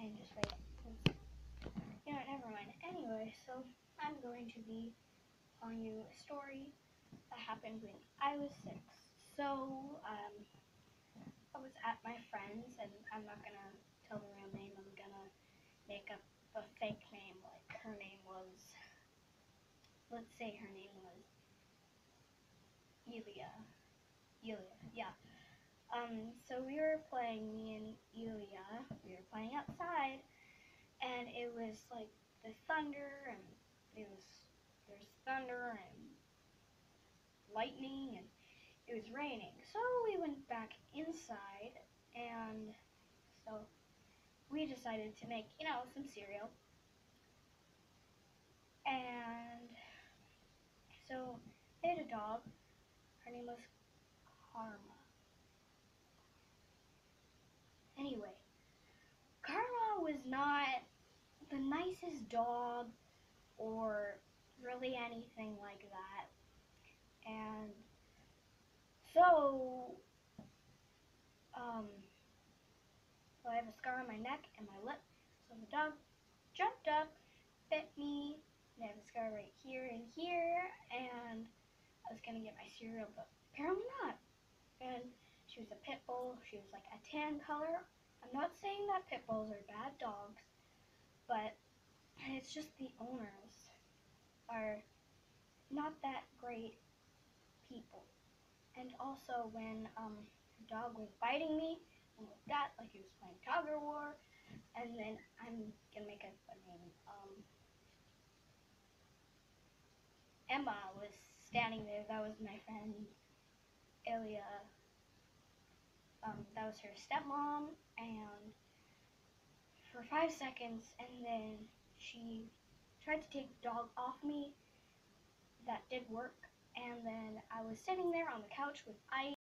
and just wait. You know, never mind. Anyway, so I'm going to be telling you a story that happened when I was 6. So, I was at my friend's, and I'm not gonna tell the real name. I'm gonna make up a fake name. Like, her name was, let's say her name was Elia. Yeah. So we were playing, me and Elia, we were playing outside, and it was like the thunder, and there's thunder and lightning, and it was raining. So we went back inside, and so we decided to make, some cereal. And so they had a dog. Her name was Karma. Anyway, Karma was not the nicest dog or really anything like that. And so, so I have a scar on my neck and my lip. So the dog jumped up, bit me, and I have a scar right here and here, and I was gonna get my cereal, but apparently not. And she was a pit bull. She was like a tan color. I'm not saying that pit bulls are bad dogs, but it's just the owners are not that great people. And also when the dog was biting me and like that, like he was playing tug of war, and then I'm gonna make up a name. Emma was standing there. That was my friend Elia. That was her stepmom, and for 5 seconds, and then she tried to take the dog off me. That did work, and then I was sitting there on the couch with ice.